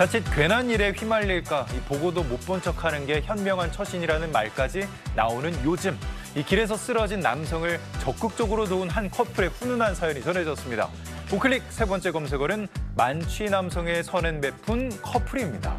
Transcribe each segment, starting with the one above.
자칫 괜한 일에 휘말릴까 보고도 못 본 척하는 게 현명한 처신이라는 말까지 나오는 요즘. 이 길에서 쓰러진 남성을 적극적으로 도운 한 커플의 훈훈한 사연이 전해졌습니다. 우클릭 세 번째 검색어는 만취 남성의 선행 베푼 커플입니다.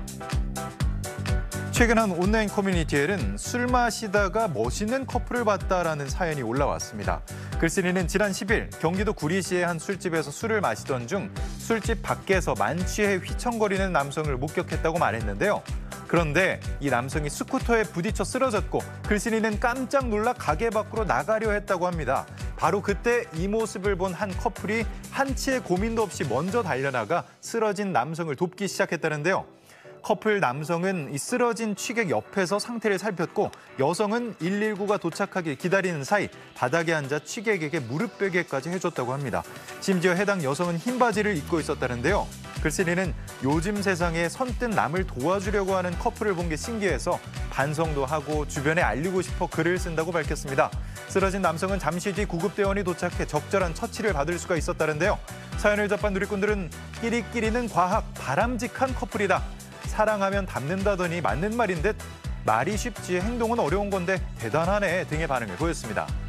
최근 한 온라인 커뮤니티에는 술 마시다가 멋있는 커플을 봤다라는 사연이 올라왔습니다. 글쓴이는 지난 10일 경기도 구리시의 한 술집에서 술을 마시던 중 술집 밖에서 만취해 휘청거리는 남성을 목격했다고 말했는데요. 그런데 이 남성이 스쿠터에 부딪혀 쓰러졌고 글쓴이는 깜짝 놀라 가게 밖으로 나가려 했다고 합니다. 바로 그때 이 모습을 본 한 커플이 한치의 고민도 없이 먼저 달려나가 쓰러진 남성을 돕기 시작했다는데요. 커플 남성은 이 쓰러진 취객 옆에서 상태를 살폈고 여성은 119가 도착하길 기다리는 사이 바닥에 앉아 취객에게 무릎 베개까지 해줬다고 합니다. 심지어 해당 여성은 흰 바지를 입고 있었다는데요. 글쓴이는 요즘 세상에 선뜻 남을 도와주려고 하는 커플을 본 게 신기해서 반성도 하고 주변에 알리고 싶어 글을 쓴다고 밝혔습니다. 쓰러진 남성은 잠시 뒤 구급대원이 도착해 적절한 처치를 받을 수가 있었다는데요. 사연을 접한 누리꾼들은 끼리끼리는 과학, 바람직한 커플이다. 사랑하면 닮는다더니 맞는 말인 듯 말이 쉽지 행동은 어려운 건데 대단하네 등의 반응을 보였습니다.